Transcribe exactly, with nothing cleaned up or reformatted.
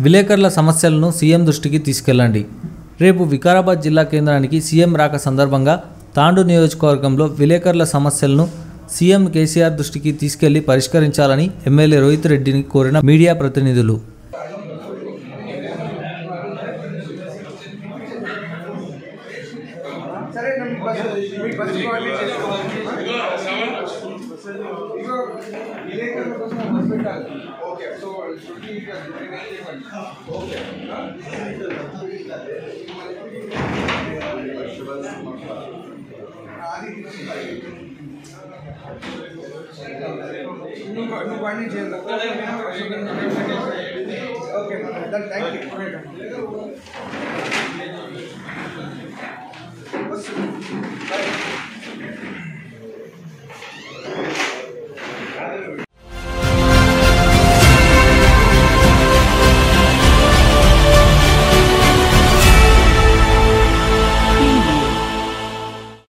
విలేకరుల సమస్యలను సీఎం దృష్టికి తీసుకెళ్లండి. రేపు వికారాబాద్ జిల్లా కేంద్రానికి సీఎం రాక సందర్భంగా తాండూ నియోజకవర్గంలో విలేకరుల సమస్యలను సీఎం కేసీఆర్ దృష్టికి తీసుకెళ్లి పరిష్కరించాలని ఎమ్మెల్యే రోహిత్ రెడ్డిని కోరిన మీడియా ప్రతినిధులు. ఓకే